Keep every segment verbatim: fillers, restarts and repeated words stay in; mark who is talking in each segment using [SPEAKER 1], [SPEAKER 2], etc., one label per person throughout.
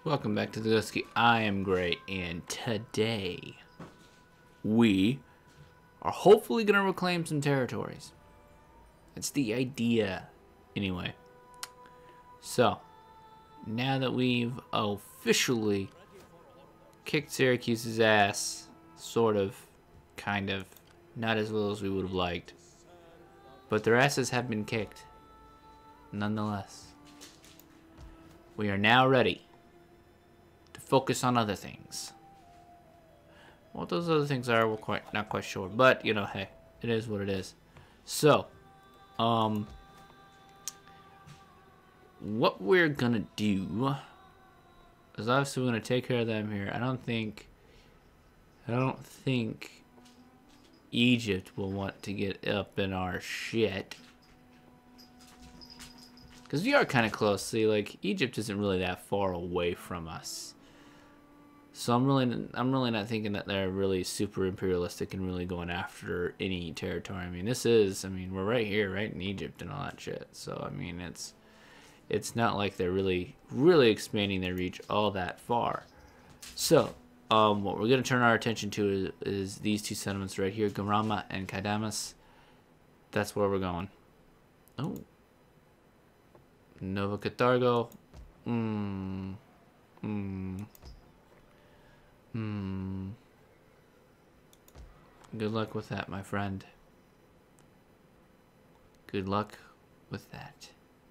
[SPEAKER 1] Welcome back to the Dusky. I am Gray, and today we are hopefully going to reclaim some territories. It's the idea, anyway. So, now that we've officially kicked Syracuse's ass, sort of, kind of, not as well as we would have liked, but their asses have been kicked, nonetheless. We are now ready to focus on other things. What those other things are, we're quite not quite sure, but you know, hey, it is what it is. So, um, what we're gonna do is obviously we're gonna take care of them here. I don't think, I don't think Egypt will want to get up in our shit. Because we are kind of close. See, like, Egypt isn't really that far away from us. So I'm really, I'm really not thinking that they're really super imperialistic and really going after any territory. I mean, this is, I mean, we're right here, right in Egypt and all that shit. So, I mean, it's, it's not like they're really, really expanding their reach all that far. So, um, what we're going to turn our attention to is, is these two settlements right here, Garama and Kadamas. That's where we're going. Oh. Nova Catargo. Hmm. Hmm. Hmm. Good luck with that, my friend. Good luck with that.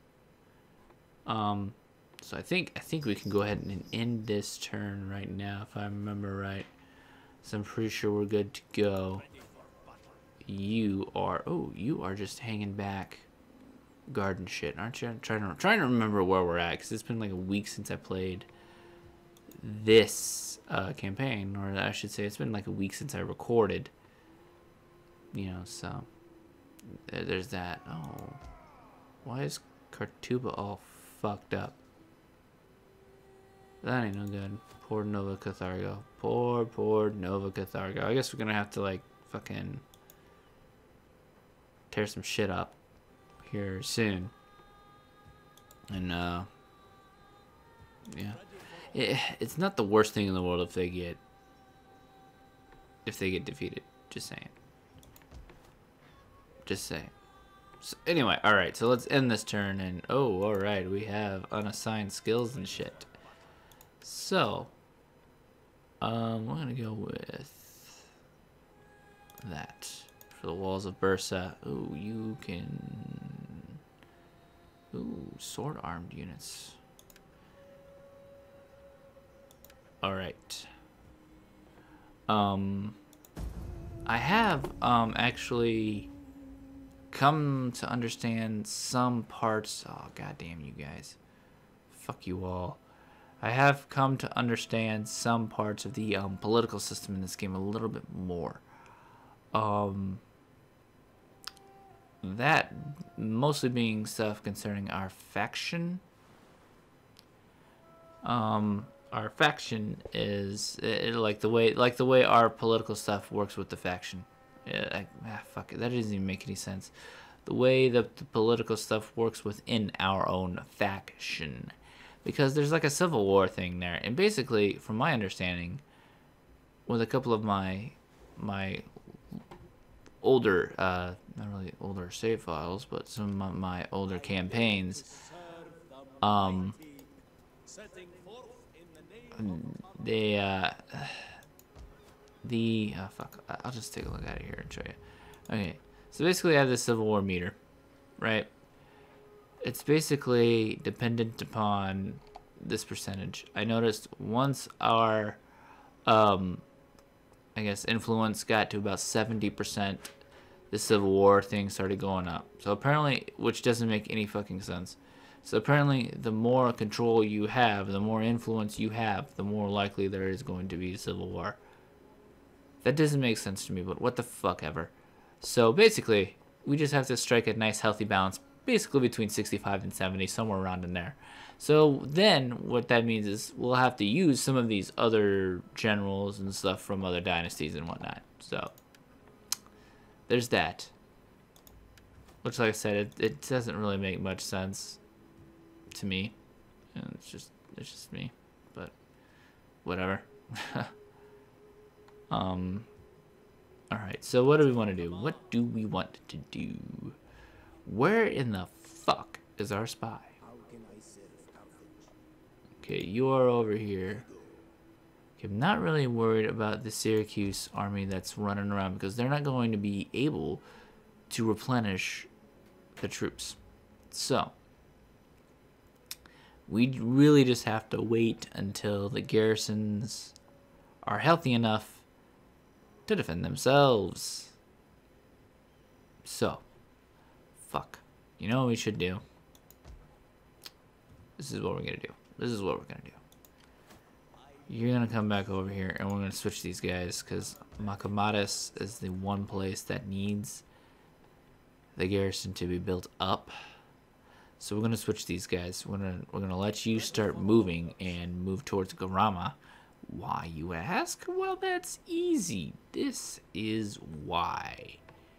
[SPEAKER 1] Um. So I think I think we can go ahead and end this turn right now, if I remember right. So I'm pretty sure we're good to go. You are. Oh, you are just hanging back. Garden shit, aren't you? I'm trying to trying to remember where we're at, because it's been like a week since I played this uh, campaign, or I should say, it's been like a week since I recorded. You know, so there's that. Oh, why is Kartuba all fucked up? That ain't no good. Poor Nova Cathargo. Poor, poor Nova Cathargo. I guess we're gonna have to like fucking tear some shit up here soon, and uh yeah, it, it's not the worst thing in the world if they get if they get defeated. Just saying. Just saying. So anyway, all right. So let's end this turn, and oh, all right, we have unassigned skills and shit. So, um, we're gonna go with that for the walls of Bursa. Oh, you can. Ooh, sword-armed units. Alright. Um, I have, um, actually come to understand some parts. Oh, goddamn you guys. Fuck you all. I have come to understand some parts of the, um, political system in this game a little bit more. Um... That mostly being stuff concerning our faction. Um, our faction is it, like the way like the way our political stuff works with the faction. Yeah, I, ah, fuck it, that doesn't even make any sense. The way that the political stuff works within our own faction, because there's like a civil war thing there, and basically, from my understanding, with a couple of my my older, uh, not really older save files, but some of my older campaigns, um, they, uh, the, oh fuck, I'll just take a look at it here and show you. Okay, so basically I have this Civil War meter, right? It's basically dependent upon this percentage. I noticed once our, um, I guess influence got to about seventy percent, the Civil War thing started going up. So apparently, which doesn't make any fucking sense. So apparently, the more control you have, the more influence you have, the more likely there is going to be a Civil War. That doesn't make sense to me, but what the fuck ever. So basically, we just have to strike a nice healthy balance, basically between sixty-five and seventy, somewhere around in there. So then what that means is we'll have to use some of these other generals and stuff from other dynasties and whatnot. So there's that. Which, like I said, it, it doesn't really make much sense to me. And it's just it's just me. but whatever. um. All right. So what do we want to do? What do we want to do? Where in the fuck is our spy? Okay, you are over here. Okay, I'm not really worried about the Syracuse army that's running around because they're not going to be able to replenish the troops. So, we really just have to wait until the garrisons are healthy enough to defend themselves. So, fuck. You know what we should do? This is what we're gonna do. This is what we're gonna do. You're gonna come back over here and we're gonna switch these guys because Machamadas is the one place that needs the garrison to be built up. So we're gonna switch these guys. We're gonna we're gonna let you start moving and move towards Garama. Why, you ask? Well, that's easy. This is why.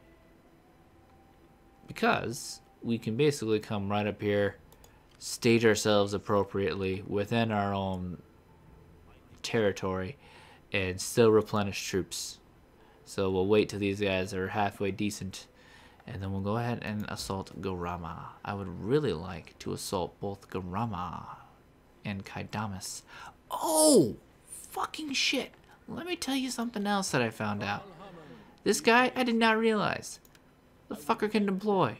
[SPEAKER 1] Because we can basically come right up here, stage ourselves appropriately within our own territory, and still replenish troops. So we'll wait till these guys are halfway decent, and then we'll go ahead and assault Garama. I would really like to assault both Garama and Kaidamas. Oh, fucking shit. Let me tell you something else that I found out. This guy, I did not realize. The fucker can deploy.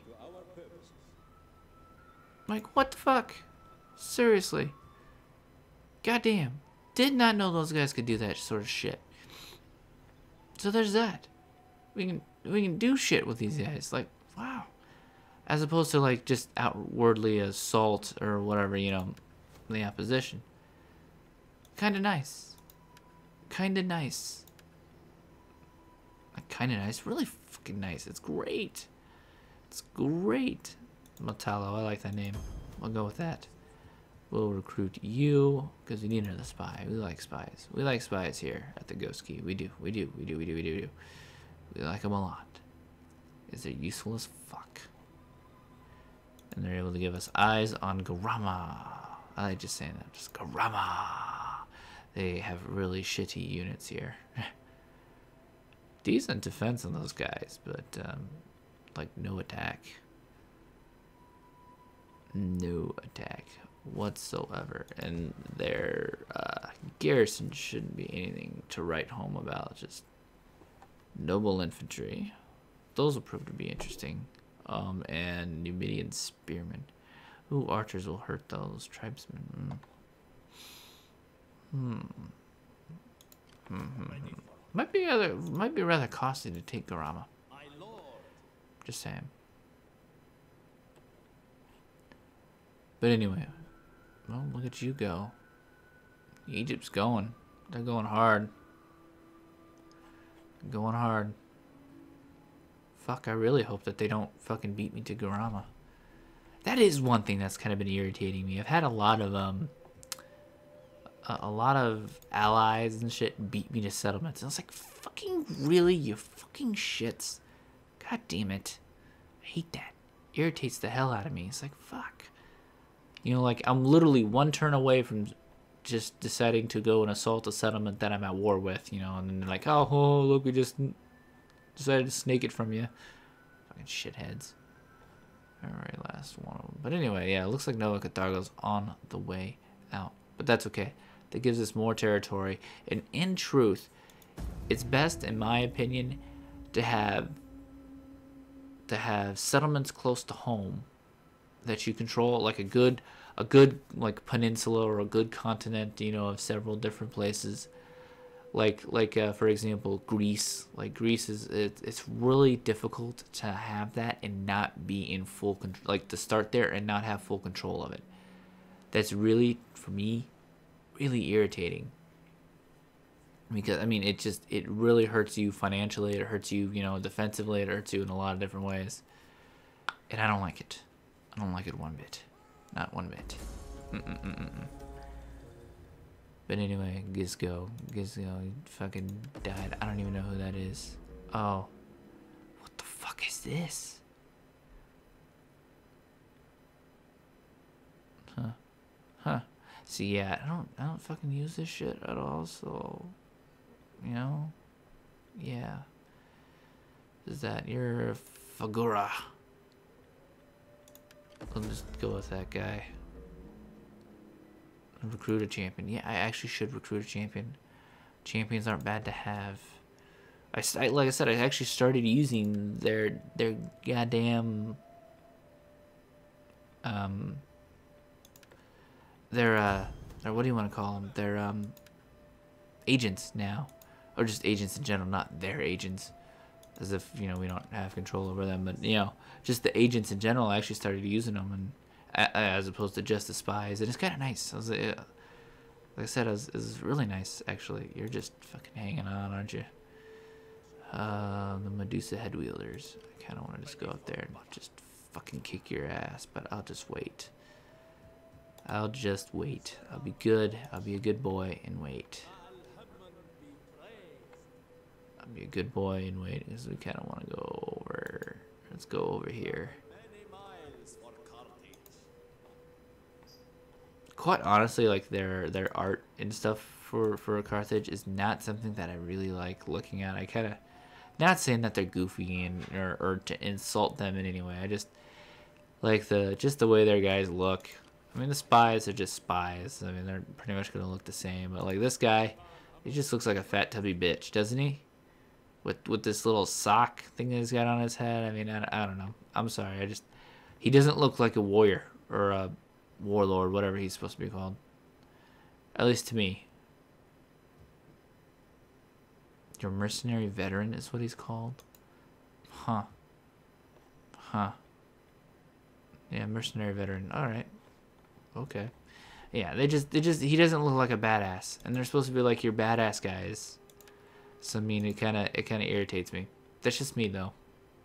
[SPEAKER 1] Like, what the fuck? Seriously. Goddamn. Did not know those guys could do that sort of shit. So there's that. We can we can do shit with these guys. Like, wow. As opposed to like just outwardly assault or whatever, you know, the opposition. Kinda nice. Kinda nice. Like, kinda nice. Really fucking nice. It's great. It's great. Matalo, I like that name. We'll go with that. We'll recruit you because we need another spy. We like spies. We like spies here at the Ghost Key. We do. We do. We do. We do. We do. We do. We like them a lot. Is they're useful as fuck. And they're able to give us eyes on Garama. I like just saying that. Just Garama. They have really shitty units here. Decent defense on those guys, but um, like no attack. No attack whatsoever, and their uh, garrison shouldn't be anything to write home about. Just noble infantry. Those will prove to be interesting. Um, and Numidian spearmen. Ooh, archers will hurt those tribesmen. Hmm. Hmm. Hmm. Might be rather might be rather costly to take Garama. Just saying. But anyway, well, look at you go. Egypt's going. They're going hard. Going hard. Fuck, I really hope that they don't fucking beat me to Garama. That is one thing that's kind of been irritating me. I've had a lot of, um... A, a lot of allies and shit beat me to settlements. And I was like, fucking really? You fucking shits. God damn it. I hate that. Irritates the hell out of me. It's like, fuck. You know, like, I'm literally one turn away from just deciding to go and assault a settlement that I'm at war with, you know, and then they're like, oh, oh, look, we just decided to snake it from you. Fucking shitheads. Alright, last one of them. But anyway, yeah, it looks like Nova Carthago's on the way out. But that's okay. That gives us more territory. And in truth, it's best, in my opinion, to have to have settlements close to home that you control, like a good a good like peninsula or a good continent, you know, of several different places, like like uh, for example Greece. Like Greece is it, it's really difficult to have that and not be in full control, like to start there and not have full control of it. That's really, for me, really irritating, because I mean it just it really hurts you financially, it hurts you, you know, defensively, it hurts you in a lot of different ways, and I don't like it. I don't like it one bit. Not one bit. Mm-mm-mm-mm. But anyway, Gizgo. Gizgo he fucking died. I don't even know who that is. Oh. What the fuck is this? Huh. Huh. See, yeah, I don't, I don't fucking use this shit at all. So, you know, yeah. Is that your Fagura? I'll just go with that guy. Recruit a champion. Yeah, I actually should recruit a champion. Champions aren't bad to have. I, I like I said, I actually started using their their goddamn um their uh or what do you want to call them? Their um agents now, or just agents in general, not their agents, as if you know we don't have control over them, but you know just the agents in general. I actually started using them, and as opposed to just the spies, and it's kind of nice. I was, uh, like I said, it was, it was really nice actually. You're just fucking hanging on, aren't you? Uh, the Medusa headwielders. I kind of want to just go up there and just fucking kick your ass, but I'll just wait. I'll just wait. I'll be good. I'll be a good boy and wait. I'll be a good boy and wait, because we kind of want to go over. Let's go over here. Quite honestly, like their their art and stuff for for Carthage is not something that I really like looking at. I kind of, not saying that they're goofy and or, or to insult them in any way. I just like the just the way their guys look. I mean, the spies are just spies. I mean, they're pretty much gonna look the same. But like this guy, he just looks like a fat tubby bitch, doesn't he? With with this little sock thing that he's got on his head. I mean, I, I don't know. I'm sorry. I just he doesn't look like a warrior or a warlord, whatever he's supposed to be called. At least to me. Your mercenary veteran is what he's called? Huh. Huh. Yeah, mercenary veteran. Alright. Okay. Yeah, they just they just he doesn't look like a badass. And they're supposed to be like your badass guys. So I mean it kinda it kinda irritates me. That's just me though.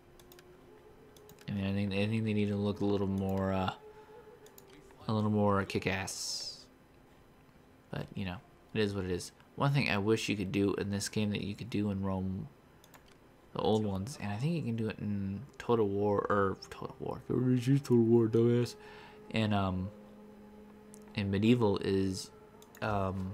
[SPEAKER 1] I mean I think I think they need to look a little more uh a little more kick-ass, but you know, it is what it is. One thing I wish you could do in this game that you could do in Rome, the old ones, and I think you can do it in Total War, or Total War, Total War, dumbass, and um, in Medieval is, um,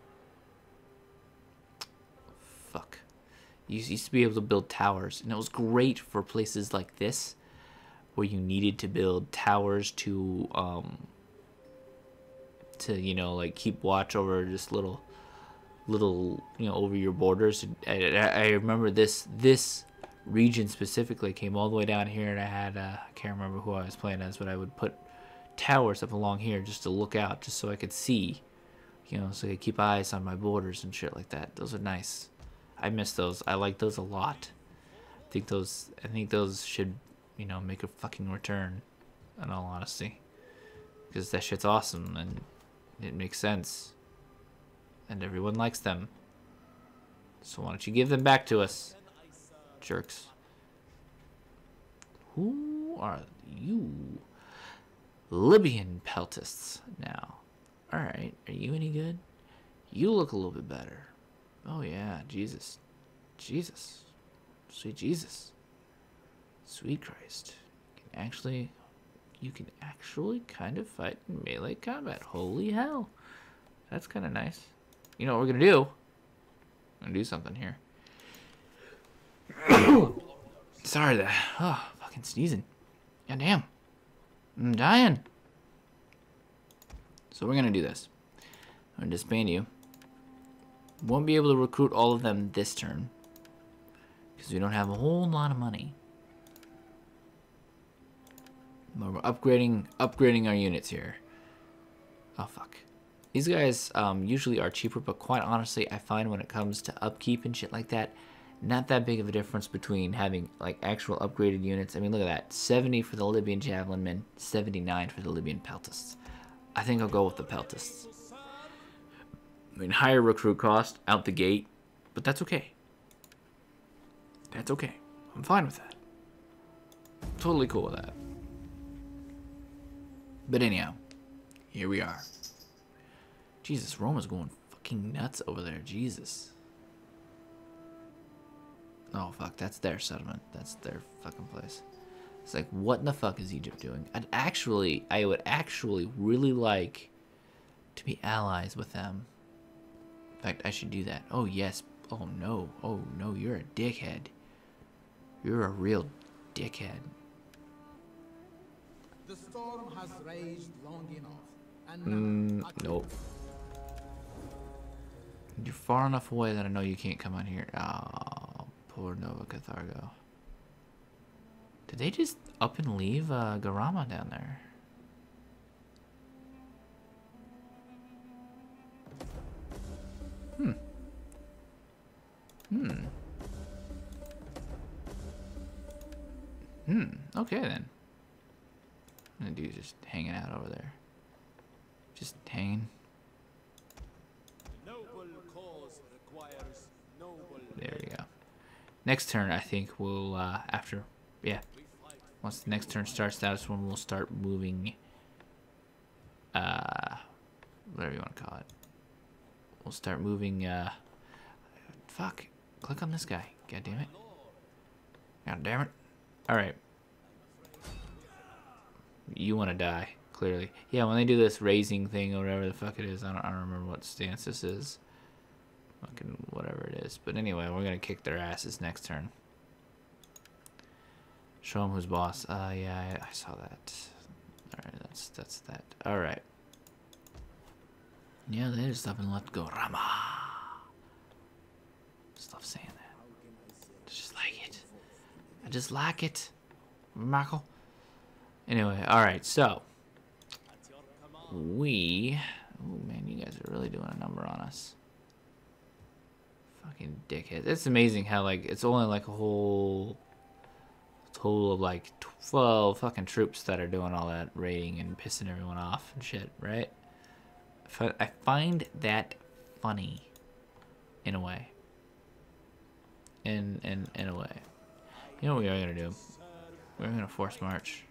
[SPEAKER 1] fuck, you used to be able to build towers, and it was great for places like this, where you needed to build towers to um to you know like keep watch over just little little you know over your borders. I, I remember this this region specifically came all the way down here, and I had uh, I can't remember who I was playing as, but I would put towers up along here just to look out, just so I could see, you know, so I could keep eyes on my borders and shit like that. Those are nice. I miss those. I like those a lot. I think those I think those should, you know, make a fucking return, in all honesty, because that shit's awesome and it makes sense and everyone likes them. So why don't you give them back to us, jerks? Who are you? Libyan peltists now. Alright, are you any good? You look a little bit better. Oh yeah, Jesus. Jesus. Sweet Jesus. Sweet Christ. You can actually, you can actually kind of fight in melee combat. Holy hell. That's kind of nice. You know what we're going to do? I'm going to do something here. Sorry that, oh, fucking sneezing. God damn. I'm dying. So we're going to do this. I'm going to disband you. Won't be able to recruit all of them this turn, because we don't have a whole lot of money. But we're upgrading upgrading our units here. Oh fuck. These guys um, usually are cheaper, but quite honestly, I find when it comes to upkeep and shit like that, not that big of a difference between having like actual upgraded units. I mean, look at that. seventy for the Libyan Javelin Men, seventy-nine for the Libyan Peltists. I think I'll go with the Peltists. I mean, higher recruit cost out the gate, but that's okay. That's okay. I'm fine with that. Totally cool with that. But anyhow, here we are. Jesus, Roma's going fucking nuts over there. Jesus. Oh, fuck. That's their settlement. That's their fucking place. It's like, what in the fuck is Egypt doing? I'd actually, I would actually really like to be allies with them. In fact, I should do that. Oh, yes. Oh, no. Oh, no, you're a dickhead. You're a real dickhead.
[SPEAKER 2] The storm has raged long enough. And
[SPEAKER 1] Mm,
[SPEAKER 2] now I-
[SPEAKER 1] nope. You're far enough away that I know you can't come on here. Oh, poor Nova Cathargo. Did they just up and leave uh, Garama down there? Hmm. Hmm. Hmm. Okay then. And the dude's just hanging out over there. Just hanging.
[SPEAKER 3] Noble cause requires noble.
[SPEAKER 1] There we go. Next turn, I think we'll, uh, after, yeah. Once the next turn starts, that's when we'll start moving, uh, whatever you want to call it. We'll start moving, uh, fuck. Click on this guy. God damn it. God damn it. Alright. You want to die, clearly. Yeah, when they do this raising thing or whatever the fuck it is, I don't, I don't remember what stance this is. Fucking whatever it is. But anyway, we're going to kick their asses next turn. Show them who's boss. Uh, yeah, I, I saw that. Alright, that's, that's that. Alright. Yeah, they just up and left go. Rama! Stop saying that. I just like it. I just like it. Michael. Anyway, alright, so. We. Oh man, you guys are really doing a number on us. Fucking dickhead. It's amazing how, like, it's only like a whole total of like twelve fucking troops that are doing all that raiding and pissing everyone off and shit, right? I find that funny in a way. In, in, in a way. You know what we are going to do? We're going to force march.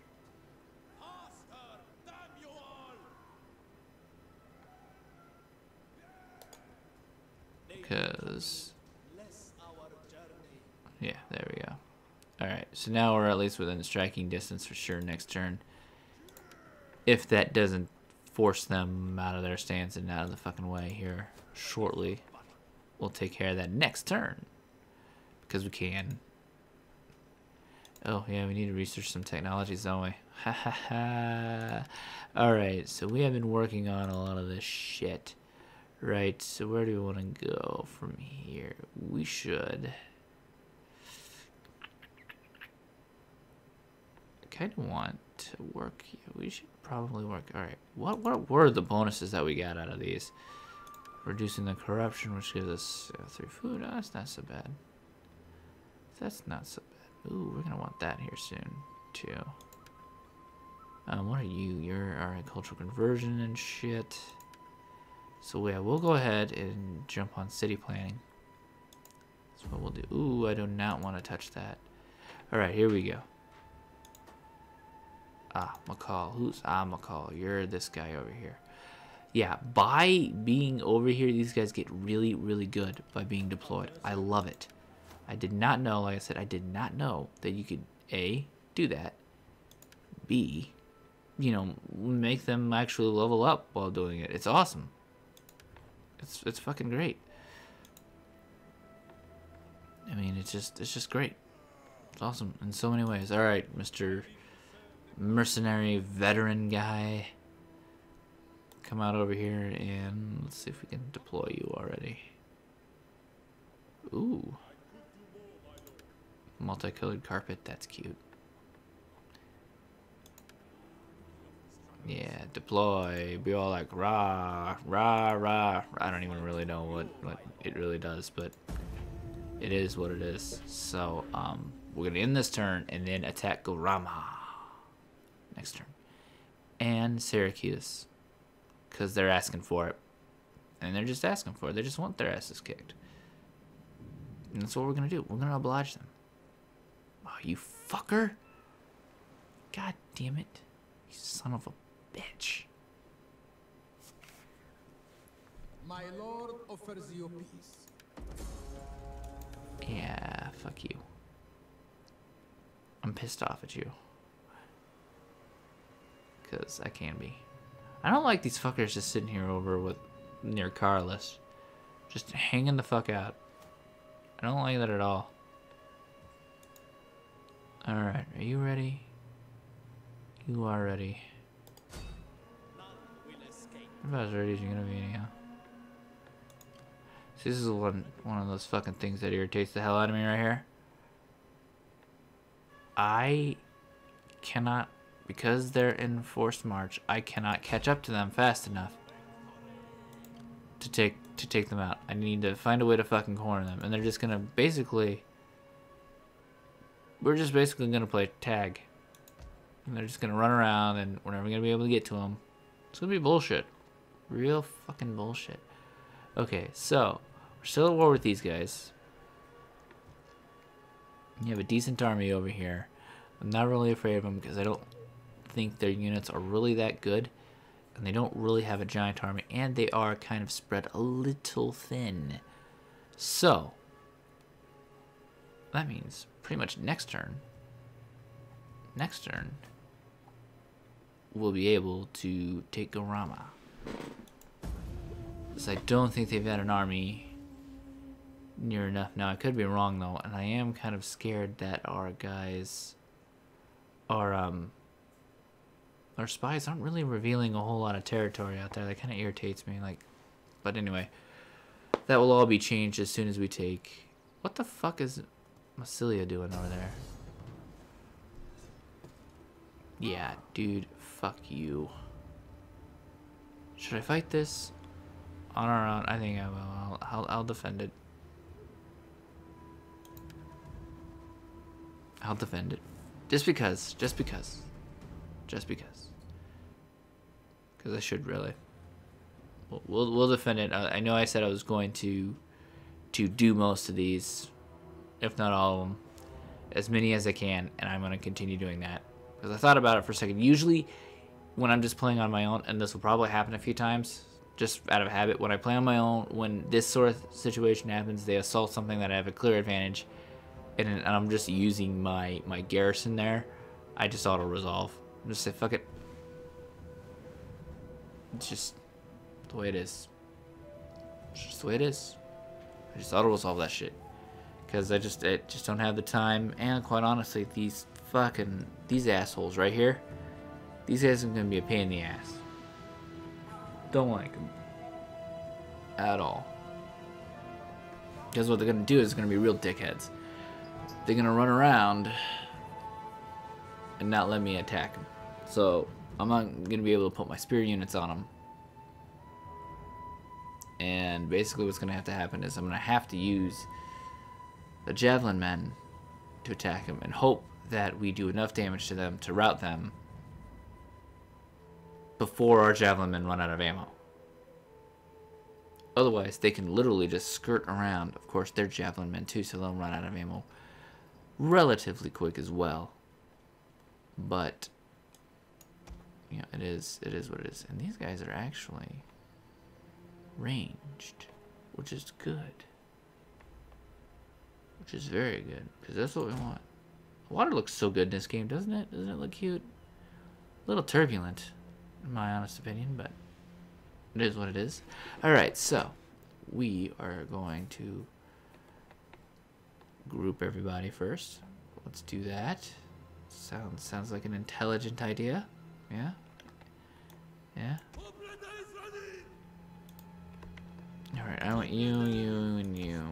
[SPEAKER 1] Because... yeah, there we go. Alright, so now we're at least within striking distance for sure next turn. If that doesn't force them out of their stance and out of the fucking way here shortly, we'll take care of that next turn. Because we can. Oh, yeah, we need to research some technologies, don't we? Ha ha ha. Alright, so we have been working on a lot of this shit. Right, so where do we want to go from here? We should... I kind of want to work here. We should probably work... Alright, what, what were the bonuses that we got out of these? Reducing the corruption, which gives us uh, three food. Oh, that's not so bad. That's not so bad. Ooh, we're going to want that here soon, too. Um, what are you? You're alright, cultural conversion and shit. So yeah, we'll go ahead and jump on city planning. That's what we'll do. Ooh, I do not want to touch that. Alright, here we go. Ah, McCall. Who's ah McCall? You're this guy over here. Yeah, by being over here, these guys get really, really good by being deployed. I love it. I did not know, like I said, I did not know that you could A, do that. B, you know, make them actually level up while doing it. It's awesome. It's it's fucking great. I mean, it's just it's just great. It's awesome in so many ways. All right, Mister Mercenary veteran guy, come out over here and let's see if we can deploy you already. Ooh, multicolored carpet. That's cute. Yeah, deploy, be all like rah, rah, rah. I don't even really know what, what it really does, but it is what it is. So, um, we're going to end this turn and then attack Garama next turn. And Syracuse, because they're asking for it. And they're just asking for it. They just want their asses kicked. And that's what we're going to do. We're going to oblige them. Oh, you fucker. God damn it. You son of a bitch.
[SPEAKER 2] My lord offers you peace.
[SPEAKER 1] Yeah, fuck you. I'm pissed off at you. Because I can be. I don't like these fuckers just sitting here over with near Carlos. Just hanging the fuck out. I don't like that at all. Alright, are you ready? You are ready. I'm about as ready as you're gonna be anyhow. See, this is one one of those fucking things that irritates the hell out of me right here. I cannot, because they're in forced march, I cannot catch up to them fast enough to take to take them out. I need to find a way to fucking corner them, and they're just gonna basically, we're just basically gonna play tag, and they're just gonna run around, and we're never gonna be able to get to them. It's gonna be bullshit, real fucking bullshit. Okay, so we're still at war with these guys. You have a decent army over here. I'm not really afraid of them because I don't think their units are really that good. And they don't really have a giant army. And they are kind of spread a little thin. So, that means pretty much next turn. Next turn, we'll be able to take Garama. Because I don't think they've had an army near enough. Now, I could be wrong, though. And I am kind of scared that our guys... Our, um, our spies aren't really revealing a whole lot of territory out there. That kind of irritates me. Like, but anyway, that will all be changed as soon as we take. What the fuck is Massilia doing over there? Yeah, dude, fuck you. Should I fight this on our own? I think I will. I'll, I'll, I'll defend it. I'll defend it. Just because. Just because. Just because. Because I should really. We'll, we'll, we'll defend it. I, I know I said I was going to to do most of these, if not all of them, as many as I can, and I'm going to continue doing that. Because I thought about it for a second. Usually, when I'm just playing on my own, and this will probably happen a few times, just out of habit, when I play on my own, when this sort of situation happens, they assault something that I have a clear advantage, and, and I'm just using my, my garrison there, I just auto-resolve. I'm just say, fuck it. It's just the way it is. It's just the way it is. I just auto-resolve that shit. Because I just I just don't have the time, and quite honestly, these fucking, these assholes right here, these guys are going to be a pain in the ass. Don't like them. At all. Because what they're going to do is going to be real dickheads. They're going to run around and not let me attack them. So, I'm not going to be able to put my spear units on them. And basically what's going to have to happen is I'm going to have to use the javelin men to attack them and hope that we do enough damage to them to rout them before our javelin men run out of ammo. Otherwise, they can literally just skirt around. Of course, they're javelin men too, so they'll run out of ammo relatively quick as well. But yeah, it is it is what it is. And these guys are actually ranged, which is good. Which is very good, because that's what we want. The water looks so good in this game, doesn't it? Doesn't it look cute? A little turbulent, in my honest opinion, but it is what it is. Alright, so we are going to group everybody first. Let's do that. Sounds sounds like an intelligent idea. Yeah? Yeah? Alright, I want you, you, and you.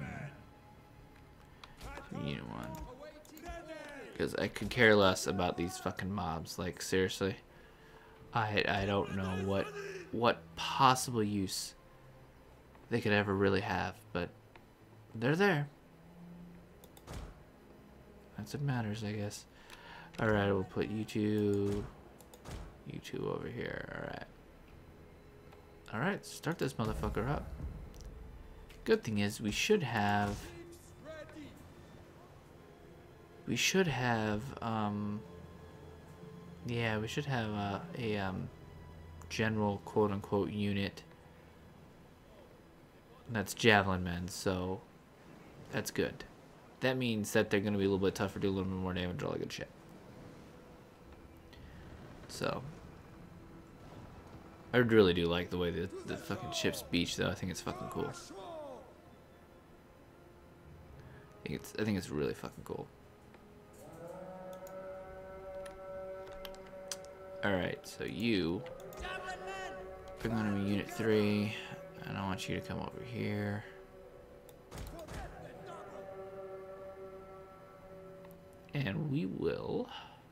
[SPEAKER 1] You one. Because I could care less about these fucking mobs. Like, seriously. I I don't know what what possible use they could ever really have, but they're there. That's what matters, I guess. Alright, we'll put you two you two over here. Alright. Alright, start this motherfucker up. Good thing is we should have We should have, um, yeah, we should have uh, a um, general quote-unquote unit that's javelin men, so that's good. That means that they're going to be a little bit tougher, do a little bit more damage, all that good shit. So, I really do like the way the, the fucking ship's beach, though. I think it's fucking cool. I think it's, I think it's really fucking cool. Alright, so you are going to be Unit three, and I want you to come over here. And we will...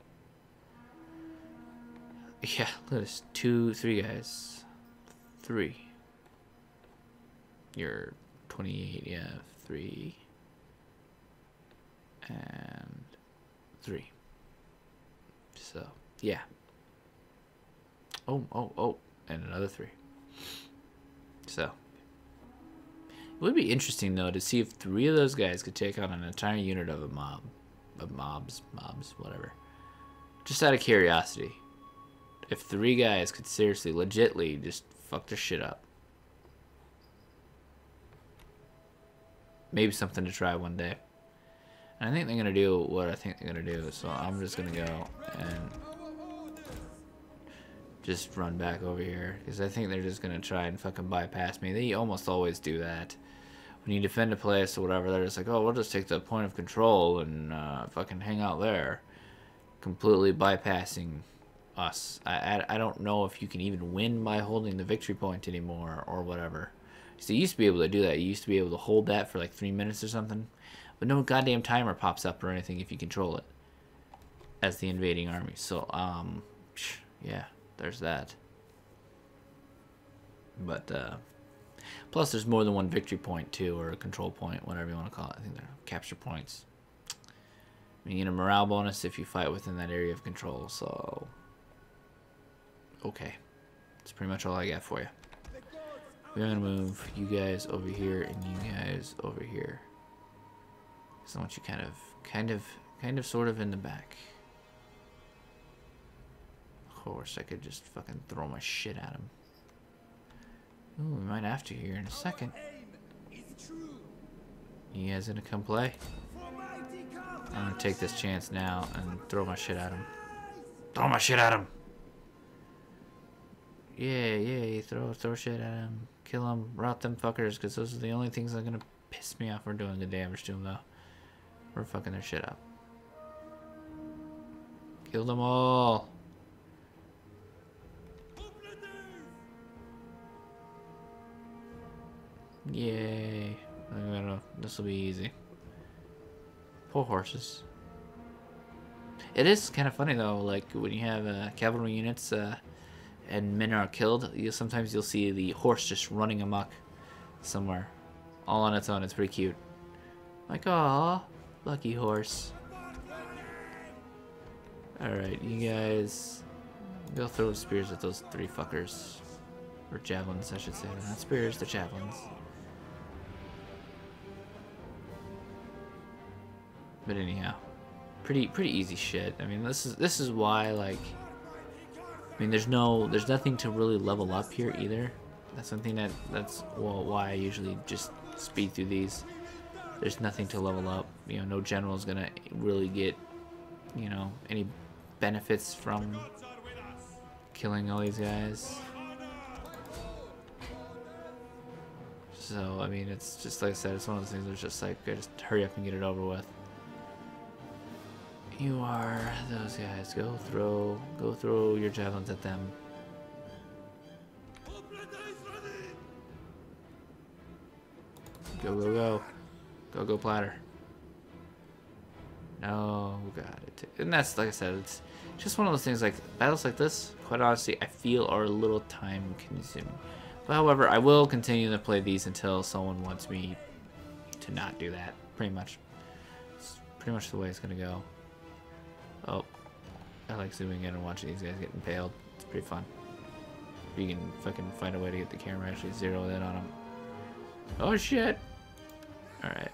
[SPEAKER 1] Yeah, look at this. Two, three guys. Three. You're twenty-eight, yeah, three. And three. So, yeah. Oh, oh, oh. And another three. So. It would be interesting, though, to see if three of those guys could take on an entire unit of a mob. Of mobs, mobs, whatever. Just out of curiosity. If three guys could seriously, legitly, just fuck their shit up. Maybe something to try one day. And I think they're going to do what I think they're going to do. So I'm just going to go and just run back over here. Because I think they're just going to try and fucking bypass me. They almost always do that. When you defend a place or whatever, they're just like, oh, we'll just take the point of control and uh, fucking hang out there. Completely bypassing us. I, I, I don't know if you can even win by holding the victory point anymore or whatever. So you used to be able to do that. You used to be able to hold that for like three minutes or something. But no goddamn timer pops up or anything if you control it as the invading army. So, um, yeah, there's that. But, uh, plus there's more than one victory point too, or a control point, whatever you want to call it. I think they're capture points. You get a morale bonus if you fight within that area of control, so... Okay. That's pretty much all I got for you. We're gonna move you guys over here and you guys over here. So I want you kind of, kind of, kind of sort of in the back. Of course, I could just fucking throw my shit at him. Ooh, we might have to here in a second. You guys gonna come play? I'm gonna take this chance now and throw my shit at him. Throw my shit at him! Yeah, yeah, you throw, throw shit at him. Kill him, rot them fuckers, because those are the only things that are gonna piss me off. We're doing good damage to them, though. We're fucking their shit up. Kill them all! Yay. I don't know. This will be easy. Poor horses. It is kind of funny though, like when you have uh, cavalry units uh, and men are killed, you sometimes you'll see the horse just running amok somewhere, all on its own. It's pretty cute. Like, aw, lucky horse. All right, you guys go throw spears at those three fuckers, or javelins, I should say. They're not spears, they're javelins. But anyhow, pretty pretty easy shit. I mean, this is this is why, like, I mean, there's no there's nothing to really level up here either. That's something that that's well why I usually just speed through these. There's nothing to level up. You know, no general's gonna really get, you know, any benefits from killing all these guys. So I mean, it's just like I said, it's one of those things that's just like, I just hurry up and get it over with. You are those guys. Go throw, go throw your javelins at them. Go, go, go. Go, go, platter. No, God. It, and that's, like I said, it's just one of those things, like, battles like this, quite honestly, I feel are a little time consuming. But however, I will continue to play these until someone wants me to not do that, pretty much. It's pretty much the way it's going to go. Oh, I like zooming in and watching these guys get impaled. It's pretty fun. If you can fucking find a way to get the camera actually zero in on them. Oh shit! Alright.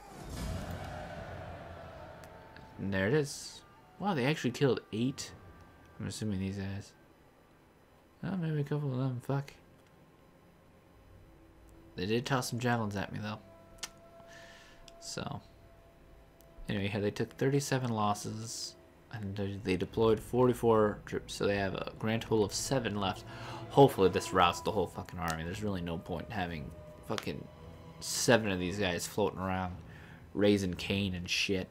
[SPEAKER 1] And there it is. Wow, they actually killed eight. I'm assuming these guys. Oh, maybe a couple of them. Fuck. They did toss some javelins at me though. So. Anyway, yeah, they took thirty-seven losses. And they- they deployed forty-four troops, so they have a grand total of seven left. Hopefully this routs the whole fucking army. There's really no point in having fucking seven of these guys floating around raising Cain and shit.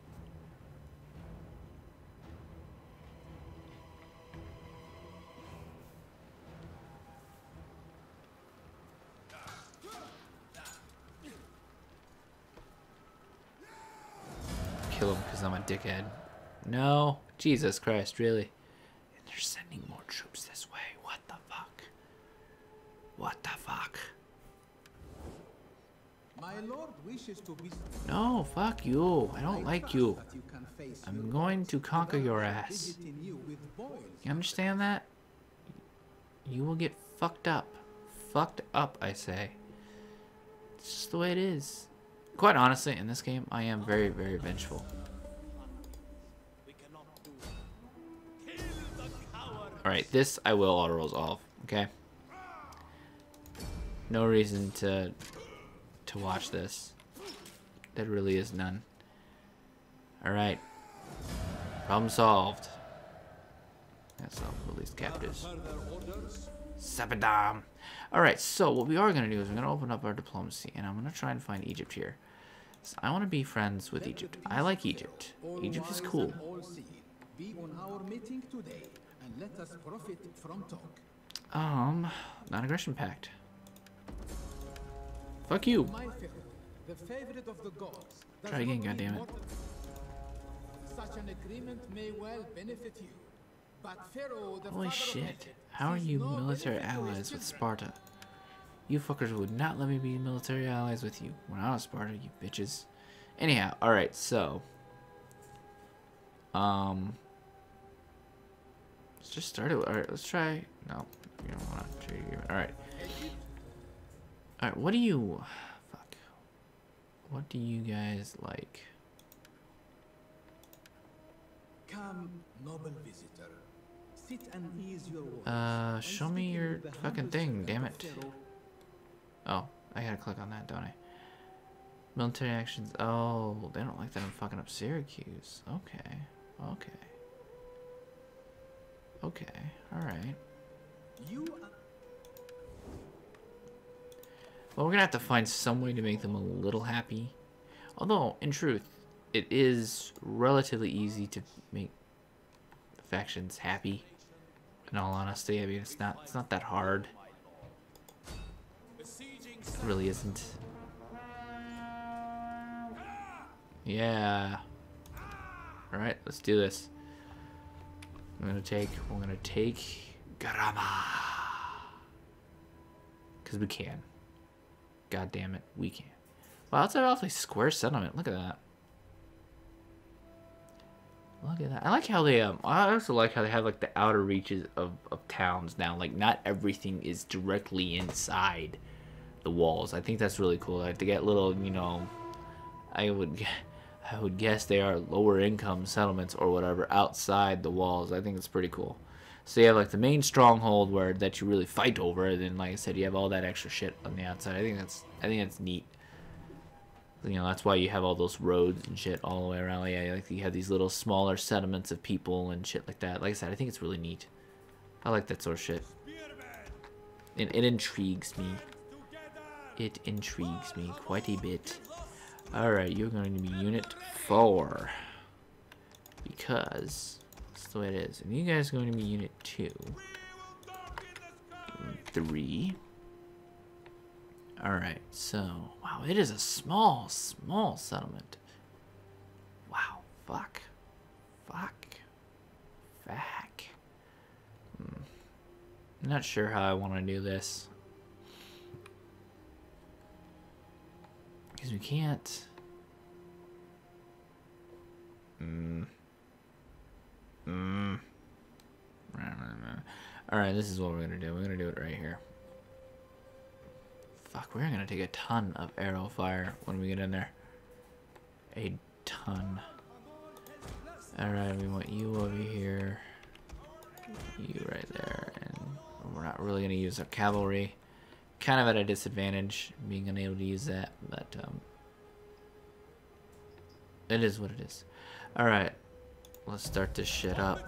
[SPEAKER 1] Kill him because I'm a dickhead. No. Jesus Christ, really? And they're sending more troops this way. What the fuck? What the fuck?
[SPEAKER 2] My lord wishes to be.
[SPEAKER 1] No, fuck you. I don't like you.
[SPEAKER 2] That you can face
[SPEAKER 1] I'm
[SPEAKER 2] your
[SPEAKER 1] going
[SPEAKER 2] gods
[SPEAKER 1] to conquer
[SPEAKER 2] without
[SPEAKER 1] your
[SPEAKER 2] them
[SPEAKER 1] ass.
[SPEAKER 2] visiting you with boils.
[SPEAKER 1] You understand that? You will get fucked up. Fucked up, I say. It's just the way it is. Quite honestly, in this game, I am very, very vengeful.
[SPEAKER 3] We cannot do it. Kill the coward.
[SPEAKER 1] Alright, this I will auto-resolve, okay? No reason to to watch this. There really is none. Alright. Problem solved. That's all release captives.
[SPEAKER 3] Further orders?
[SPEAKER 1] Sabadam. Alright, so what we are going to do is we're going to open up our diplomacy, and I'm going to try and find Egypt here. So I want to be friends with Egypt. I like Egypt.
[SPEAKER 2] All
[SPEAKER 1] Egypt is
[SPEAKER 2] wise
[SPEAKER 1] cool.
[SPEAKER 2] and all seeing, be on our meeting today, and let us profit from talk.
[SPEAKER 1] Um, non-aggression pact. Fuck you.
[SPEAKER 2] My Pharaoh, the favorite of the gods. does
[SPEAKER 1] Try again,
[SPEAKER 2] not need
[SPEAKER 1] goddammit.
[SPEAKER 2] more- Such an agreement may well benefit you. But Pharaoh, the
[SPEAKER 1] Holy
[SPEAKER 2] father of
[SPEAKER 1] shit.
[SPEAKER 2] Egypt,
[SPEAKER 1] How are
[SPEAKER 2] sees
[SPEAKER 1] you
[SPEAKER 2] no
[SPEAKER 1] military
[SPEAKER 2] benefit to his
[SPEAKER 1] allies with
[SPEAKER 2] children.
[SPEAKER 1] Sparta? You fuckers would not let me be military allies with you. We're not Sparta, you bitches. Anyhow, alright, so. Um. Let's just start it. Alright, let's try. No, you don't want to trade agreement. Alright. Alright, what do you. Fuck. What do you guys like?
[SPEAKER 2] Come, noble visitor. Sit and ease your wounds.
[SPEAKER 1] Uh,
[SPEAKER 2] and
[SPEAKER 1] show me
[SPEAKER 2] speak
[SPEAKER 1] your
[SPEAKER 2] with the
[SPEAKER 1] fucking
[SPEAKER 2] humble
[SPEAKER 1] thing,
[SPEAKER 2] servant
[SPEAKER 1] damn
[SPEAKER 2] of
[SPEAKER 1] it.
[SPEAKER 2] Pharaoh.
[SPEAKER 1] Oh, I gotta click on that, don't I? Military actions. Oh, they don't like that I'm fucking up Syracuse. Okay. Okay. Okay. Alright.
[SPEAKER 2] You are
[SPEAKER 1] Well, we're gonna have to find some way to make them a little happy. Although, in truth, it is relatively easy to make factions happy. In all honesty, I mean, it's not it's not that hard.
[SPEAKER 3] Besieging
[SPEAKER 1] It really isn't. Yeah. All right, let's do this. I'm gonna take. We're gonna take Garama. Cause we can. God damn it, we can. Wow, that's an awfully square settlement. Look at that. Look at that. I like how they um. I also like how they have like the outer reaches of of towns now. Like not everything is directly inside the walls. I think that's really cool. Like to get little, you know, I would, I would guess they are lower income settlements or whatever outside the walls. I think it's pretty cool. So you have like the main stronghold where that you really fight over, and then like I said, you have all that extra shit on the outside. I think that's I think that's neat. You know, that's why you have all those roads and shit all the way around. Like, yeah, like you have these little smaller settlements of people and shit like that. Like I said, I think it's really neat. I like that sort of shit. It, it intrigues me. It intrigues me quite a bit. Alright, you're going to be unit four. Because that's the way it is. And you guys are going to be unit two. Three. Alright, so, wow, it is a small, small settlement. Wow, fuck. Fuck. Fuck. Hmm. I'm not sure how I want to do this. Because we can't. Hmm. Hmm. Alright, this is what we're going to do. We're going to do it right here. Fuck, we're gonna take a ton of arrow fire when we get in there. A ton. Alright, we want you over here. You right there. And we're not really gonna use our cavalry. Kind of at a disadvantage being unable to use that, but um, it is what it is. Alright. Let's start this shit up.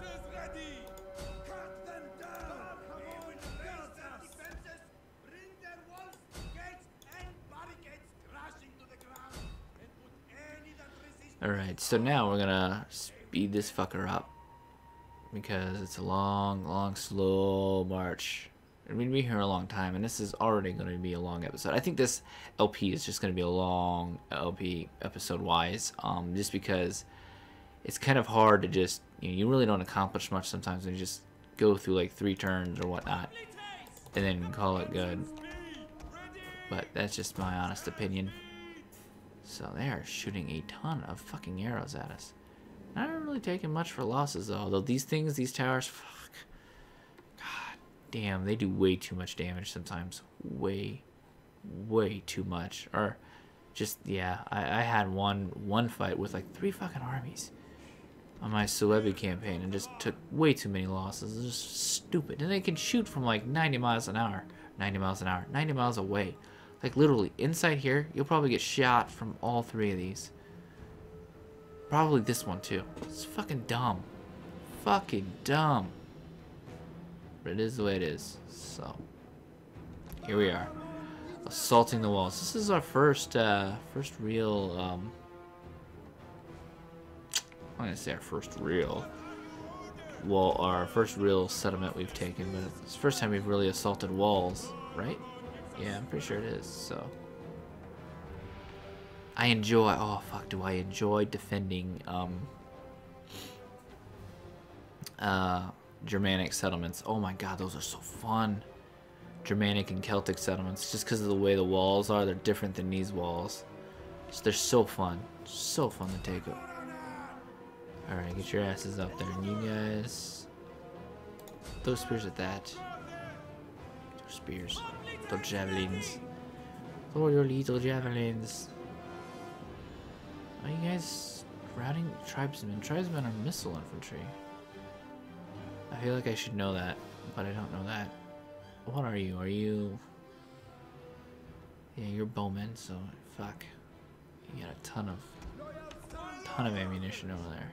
[SPEAKER 1] Alright, so now we're gonna speed this fucker up. Because it's a long, long, slow march. We're gonna be here a long time, and this is already gonna be a long episode. I think this L P is just gonna be a long L P episode-wise, um, just because it's kind of hard to just, you know, you really don't accomplish much sometimes when you just go through like three turns or whatnot, and then call it good. But that's just my honest opinion. So they are shooting a ton of fucking arrows at us. Not really taking much for losses though. Although these things, these towers, fuck. God damn, they do way too much damage sometimes. Way, way too much. Or just, yeah, I, I had one one fight with like three fucking armies on my Celebi campaign and just took way too many losses. It's just stupid. And they can shoot from like ninety miles an hour. ninety miles an hour. ninety miles away. Like literally, inside here, you'll probably get shot from all three of these. Probably this one too. It's fucking dumb. Fucking dumb. But it is the way it is. So, here we are. Assaulting the walls. This is our first, uh, first real, um... I'm gonna say our first real wall, our first real settlement we've taken, but it's the first time we've really assaulted walls, right? Yeah, I'm pretty sure it is, so. I enjoy, oh fuck, do I enjoy defending, um, uh, Germanic settlements. Oh my god, those are so fun. Germanic and Celtic settlements, just because of the way the walls are, they're different than these walls. So they're so fun, so fun to take up. Alright, get your asses up there, and you guys, throw spears at that. Throw spears. Throw javelins. Throw your little javelins. Are you guys routing tribesmen? Tribesmen are missile infantry. I feel like I should know that, but I don't know that. What are you? Are you... Yeah, you're bowmen, so fuck. You got a ton of... ton of ammunition over there.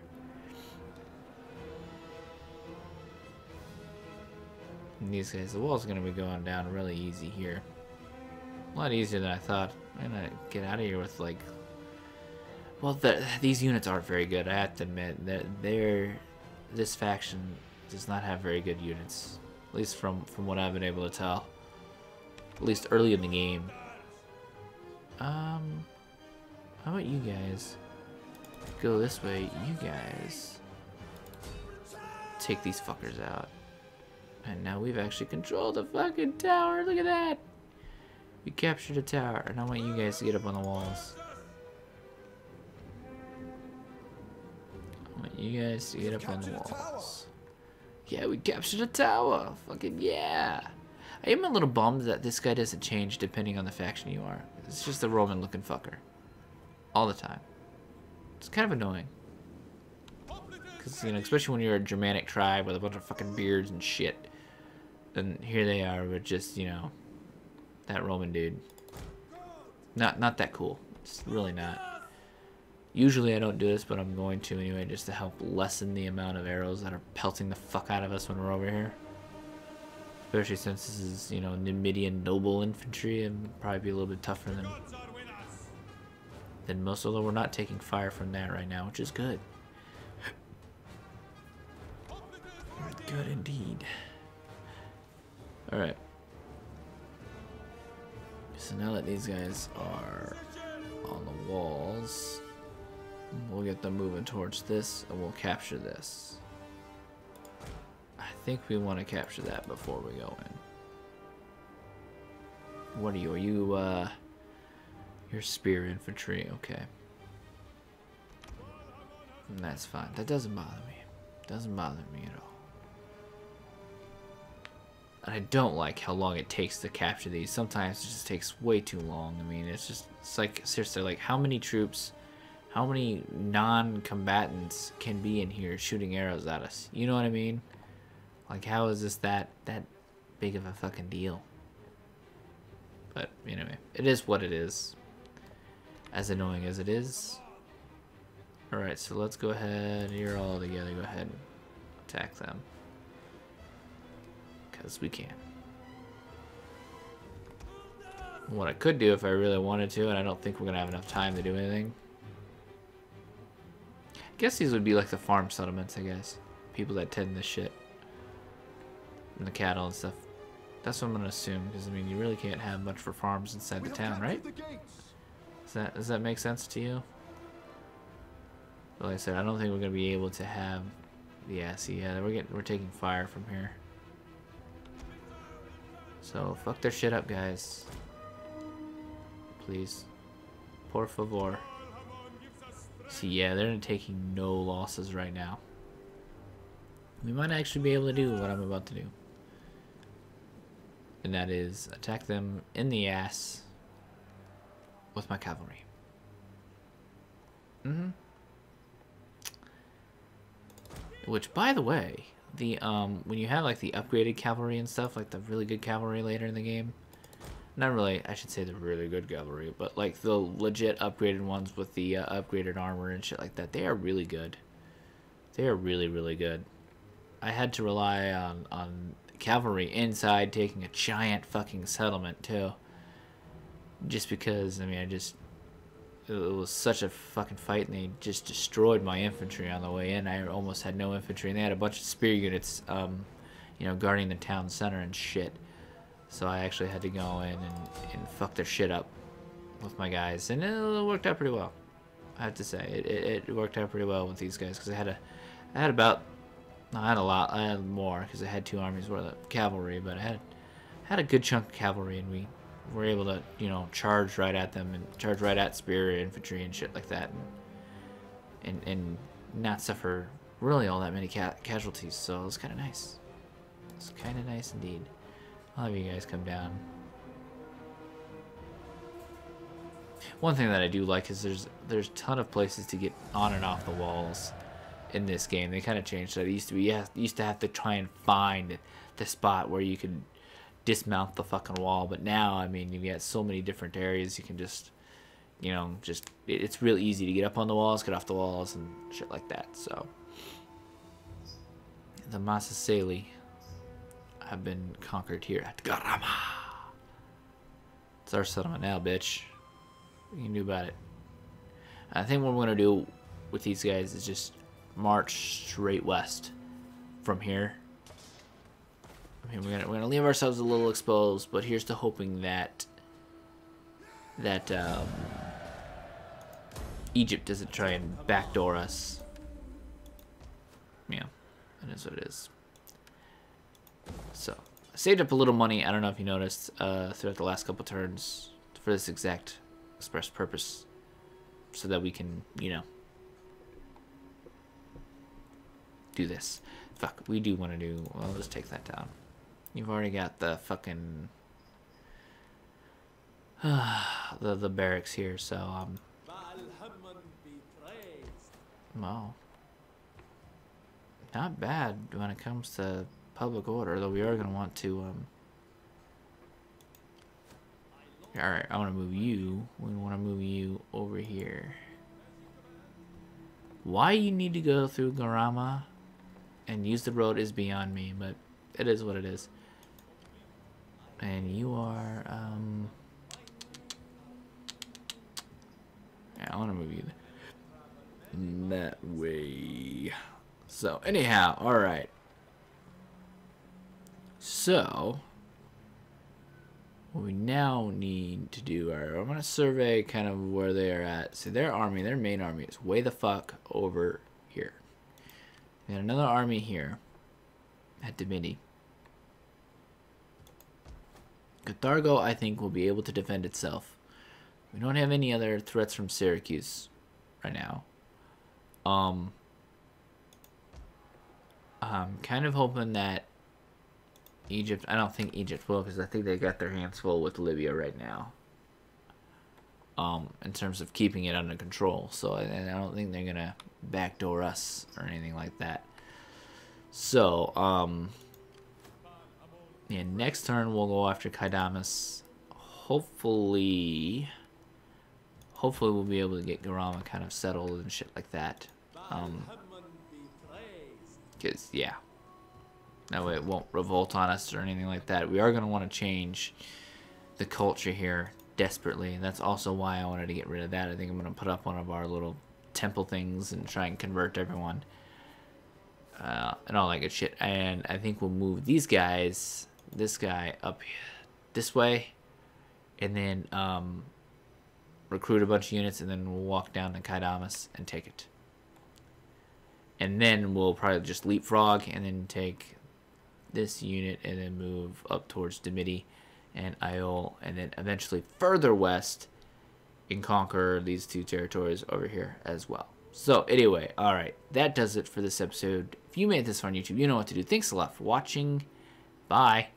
[SPEAKER 1] And these guys, the wall's gonna be going down really easy here. A lot easier than I thought. I'm gonna get out of here with like... Well, the, these units aren't very good, I have to admit. They're, they're... This faction does not have very good units. At least from, from what I've been able to tell. At least early in the game. Um... How about you guys? Go this way, you guys take these fuckers out. And now we've actually controlled the fucking tower. Look at that. We captured a tower. And I want you guys to get up on the walls. I want you guys to get up on the walls. Yeah, we captured a tower. Fucking yeah. I am a little bummed that this guy doesn't change depending on the faction you are. It's just a Roman looking fucker. All the time. It's kind of annoying. Because, you know, especially when you're a Germanic tribe with a bunch of fucking beards and shit. And here they are with just, you know, that Roman dude. Not not that cool. It's really not. Usually I don't do this, but I'm going to anyway, just to help lessen the amount of arrows that are pelting the fuck out of us when we're over here. Especially since this is, you know, Numidian noble infantry, and probably be a little bit tougher than, than most, although we're not taking fire from that right now, which is good. Good indeed. Alright. So now that these guys are on the walls, we'll get them moving towards this and we'll capture this. I think we want to capture that before we go in. What are you? Are you, uh... You're spear infantry, okay. And that's fine. That doesn't bother me. Doesn't bother me at all. And I don't like how long it takes to capture these. Sometimes it just takes way too long. I mean, it's just, it's like, seriously, like, how many troops, how many non-combatants can be in here shooting arrows at us? You know what I mean? Like, how is this that, that big of a fucking deal? But, anyway, it is what it is. As annoying as it is, Alright, so let's go ahead. You're all together. Go ahead and attack them. Because we can. What I could do if I really wanted to, and I don't think we're going to have enough time to do anything. I guess these would be like the farm settlements, I guess. People that tend this shit. And the cattle and stuff. That's what I'm going to assume, because I mean, you really can't have much for farms inside the town, right? Does that, does that make sense to you? Like I said, I don't think we're going to be able to have... Yeah, see, yeah, we're, getting, we're taking fire from here. So, fuck their shit up, guys. Please. Por favor. See, yeah, they're taking no losses right now. We might actually be able to do what I'm about to do. And that is attack them in the ass with my cavalry. Mm-hmm. Which, by the way, the um when you have like the upgraded cavalry and stuff, like the really good cavalry later in the game, not really, I should say the really good cavalry, but like the legit upgraded ones with the uh, upgraded armor and shit like that, they are really good. They are really, really good. I had to rely on on cavalry inside taking a giant fucking settlement too, just because I mean I just. It was such a fucking fight, and they just destroyed my infantry on the way in. I almost had no infantry, and they had a bunch of spear units, um, you know, guarding the town center and shit. So I actually had to go in and, and fuck their shit up with my guys, and it worked out pretty well. I have to say, it, it, it worked out pretty well with these guys, because I had a, I had about, no, I had a lot, I had more, because I had two armies worth of cavalry, but I had, had a good chunk of cavalry, and we. We're able to, you know, charge right at them and charge right at spear infantry and shit like that, and and, and not suffer really all that many ca casualties. So it was kind of nice. It's kind of nice indeed. I'll have you guys come down. One thing that I do like is there's there's a ton of places to get on and off the walls in this game. They kind of changed that. It used to be yeah, you used to have to try and find the spot where you could dismount the fucking wall, but now I mean you get so many different areas you can just, you know, just it's real easy to get up on the walls, get off the walls, and shit like that. So the Masaseli have been conquered here at Garama. It's our settlement now, bitch. What can you do about it? I think what we're gonna do with these guys is just march straight west from here. I mean, we're gonna we're gonna leave ourselves a little exposed, but here's to hoping that that um, Egypt doesn't try and backdoor us. Yeah, that is what it is. So I saved up a little money. I don't know if you noticed uh, throughout the last couple turns for this exact express purpose, so that we can, you know, do this. Fuck, we do want to do. Well, let's take that down. You've already got the fucking uh, the the barracks here, so um. Well, not bad when it comes to public order, though we are gonna want to um. All right, I want to move you. We want to move you over here. Why you need to go through Garama and use the road is beyond me, but it is what it is. And you are, um... yeah, I want to move you that way. So, anyhow, alright. So, what we now need to do, are, I'm going to survey kind of where they are at. So their army, their main army is way the fuck over here. We got another army here at Dimity. Carthago, I think, will be able to defend itself. We don't have any other threats from Syracuse right now. Um, I'm kind of hoping that Egypt, I don't think Egypt will, because I think they got their hands full with Libya right now. Um, in terms of keeping it under control. So I, I don't think they're going to backdoor us or anything like that. So, um... yeah, next turn we'll go after Kaidamus. Hopefully, hopefully we'll be able to get Garama kind of settled and shit like that. Um, Because, yeah. That way it won't revolt on us or anything like that. We are going to want to change the culture here desperately. And that's also why I wanted to get rid of that. I think I'm going to put up one of our little temple things and try and convert everyone. Uh, and all that good shit. And I think we'll move these guys, this guy up this way. And then um, recruit a bunch of units. And then we'll walk down to Kaidamas and take it. And then we'll probably just leapfrog and then take this unit and then move up towards Dimity and Aiol, and then eventually further west and conquer these two territories over here as well. So anyway, alright, that does it for this episode. If you made this on YouTube, you know what to do. Thanks a lot for watching. Bye.